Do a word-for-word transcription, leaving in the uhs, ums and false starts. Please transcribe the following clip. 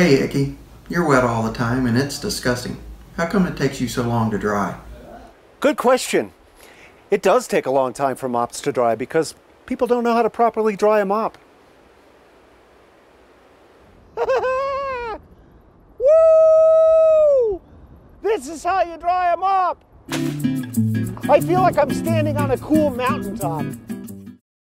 Hey, Icky. You're wet all the time and it's disgusting. How come it takes you so long to dry? Good question. It does take a long time for mops to dry because people don't know how to properly dry a mop. Woo! This is how you dry a mop! I feel like I'm standing on a cool mountaintop.